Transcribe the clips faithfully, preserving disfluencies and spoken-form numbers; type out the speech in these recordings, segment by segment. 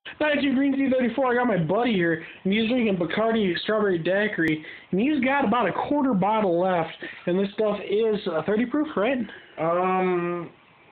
ninety-two Green Tea thirty-four, I got my buddy here, and he's drinking Bacardi Strawberry Daiquiri, and he's got about a quarter bottle left, and this stuff is uh, thirty proof, right? Um,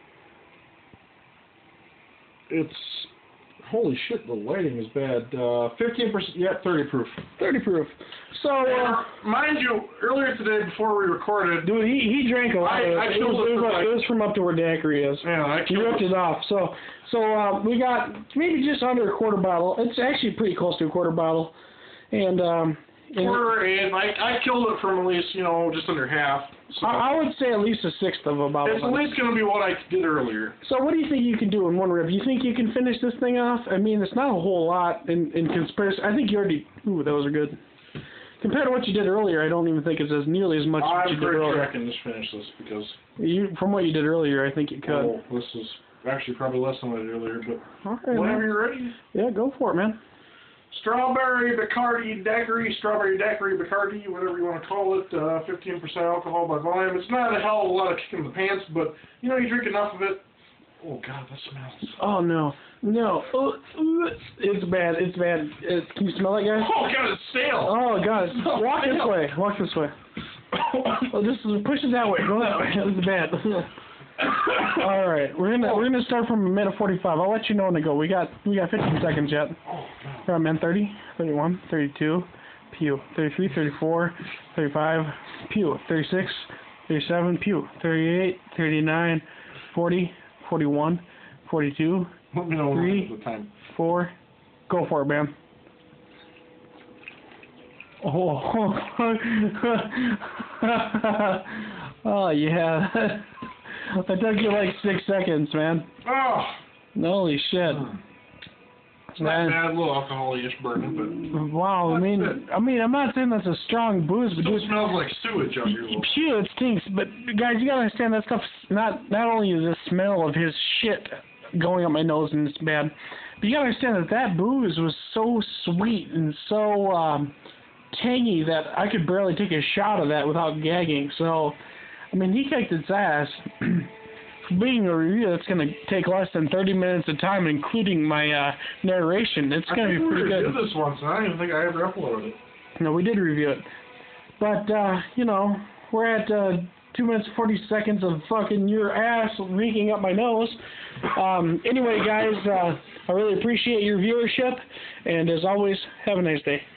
it's, holy shit, the lighting is bad. Uh, fifteen percent, yeah, thirty proof. thirty proof. So, uh, mind you, earlier today, before we recorded, dude, he, he drank a lot I, of it. I It was, it, was like, it was from up to where Daiquiri is. Yeah, I He ripped it off. So, so uh, we got maybe just under a quarter bottle. It's actually pretty close to a quarter bottle. And, um... Quarter, and I, I killed it from at least, you know, just under half. So I, I would say at least a sixth of a bottle. It's at least going to be what I did earlier. So what do you think you can do in one rip? You think you can finish this thing off? I mean, it's not a whole lot in, in comparison. I think you already... Ooh, those are good. Compared to what you did earlier, I don't even think it's as nearly as much as you did earlier. I'm pretty sure I can just finish this because... You, from what you did earlier, I think you could. Oh, this is actually probably less than what I did earlier, but okay, whenever man. you're ready. Yeah, go for it, man. Strawberry Bacardi Daiquiri, Strawberry Daiquiri Bacardi, whatever you want to call it, uh, fifteen percent alcohol by volume. It's not a hell of a lot of kick in the pants, but, you know, you drink enough of it. Oh, God, that smells. Oh, no. No. Oh, it's bad. It's bad. It, can you smell it, guys? Oh, God, it's stale. Oh, God. Oh, Walk this stale. way. Walk this way. Oh, this is, push it that way. Go that way. This is bad. All right, we're gonna we're gonna start from a minute forty-five. I'll let you know when to go. We got we got fifteen seconds yet. Oh, All right, man. thirty, thirty-one, thirty-two, pew. thirty-three, thirty-four, thirty-five, pew. thirty-six, thirty-seven, pew. thirty-eight, thirty-nine, forty, forty-one, forty-two, Let me know three, the time. four. Go for it, man. Oh, oh yeah. That took you like six seconds, man. Oh! Holy shit. It's not bad, a little alcohol-ish burning, but... Wow, I mean, it. I mean, I'm not saying that's a strong booze, but... It smells like sewage out here. Phew, it stinks, but guys, you gotta understand that stuff's not, not only is the smell of his shit going up my nose and it's bad, but you gotta understand that that booze was so sweet and so, um, tangy that I could barely take a shot of that without gagging, so... I mean, he kicked its ass. For being a review that's going to take less than thirty minutes of time, including my uh, narration, it's going to be pretty good. I think we reviewed this once, and I don't even think I ever uploaded it. No, we did review it. But, uh, you know, we're at uh, two minutes and forty seconds of fucking your ass reeking up my nose. Um, anyway, guys, uh, I really appreciate your viewership, and as always, have a nice day.